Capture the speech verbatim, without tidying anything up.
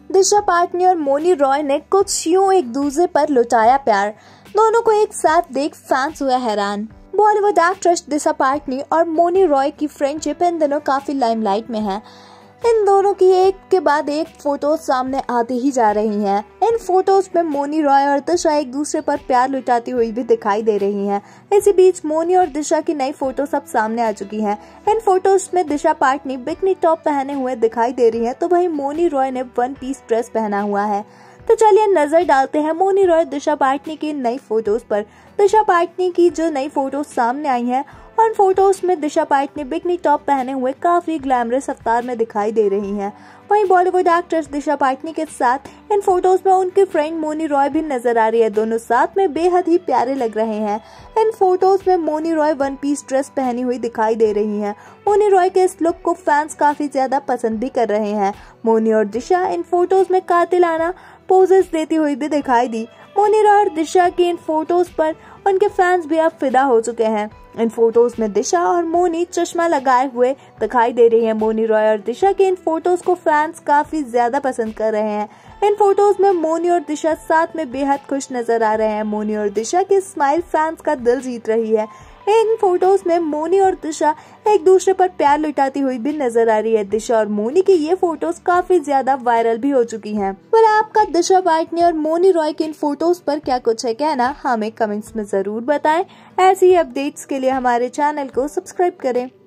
दिशा पाटनी और मौनी रॉय ने कुछ यूं एक दूसरे पर लुटाया प्यार। दोनों को एक साथ देख फैंस हुए हैरान। बॉलीवुड एक्ट्रेस दिशा पाटनी और मौनी रॉय की फ्रेंडशिप इन दिनों काफी लाइमलाइट में है। इन दोनों की एक के बाद एक फोटोज सामने आती ही जा रही हैं। इन फोटोज में मौनी रॉय और दिशा एक दूसरे पर प्यार लुटाती हुई भी दिखाई दे रही हैं। इसी बीच मौनी और दिशा की नई फोटो सब सामने आ चुकी हैं। इन फोटोज में दिशा पाटनी बिकनी टॉप पहने हुए दिखाई दे रही है, तो वहीं मौनी रॉय ने वन पीस ड्रेस पहना हुआ है। तो चलिए नजर डालते हैं मौनी रॉय दिशा पाटनी की नई फोटोज पर। दिशा पाटनी की जो नई फोटोज सामने आई हैं, उन फोटोज में दिशा पाटनी बिकनी टॉप पहने हुए काफी ग्लैमरस अवतार में दिखाई दे रही हैं। वहीं बॉलीवुड एक्ट्रेस दिशा पाटनी के साथ इन फोटोज में उनकी फ्रेंड मौनी रॉय भी नजर आ रही है। दोनों साथ में बेहद ही प्यारे लग रहे हैं। इन फोटोज में Mouni Roy one piece dress पहनी हुई दिखाई दे रही हैं। मौनी रॉय के इस लुक को फैंस काफी ज्यादा पसंद भी कर रहे हैं। मौनी और दिशा इन फोटोज में कातिलाना पोजेस देती हुई भी दिखाई दी। मौनी रॉय और दिशा की इन फोटोज पर उनके फैंस भी अब फिदा हो चुके हैं। इन फोटोज में दिशा और मौनी चश्मा लगाए हुए दिखाई दे रही है। मौनी रॉय और दिशा के इन फोटोज को फैंस काफी ज्यादा पसंद कर रहे हैं। इन फोटोज में मौनी और दिशा साथ में बेहद खुश नजर आ रहे हैं। मौनी और दिशा की स्माइल फैंस का दिल जीत रही है। इन फोटोज में मौनी और दिशा एक दूसरे पर प्यार लुटाती हुई भी नजर आ रही है। दिशा और मौनी की ये फोटोज काफी ज्यादा वायरल भी हो चुकी हैं। पर आपका दिशा पाटनी और मौनी रॉय के इन फोटोज पर क्या कुछ है कहना, हमें कमेंट्स में जरूर बताएं। ऐसी ही अपडेट्स के लिए हमारे चैनल को सब्सक्राइब करें।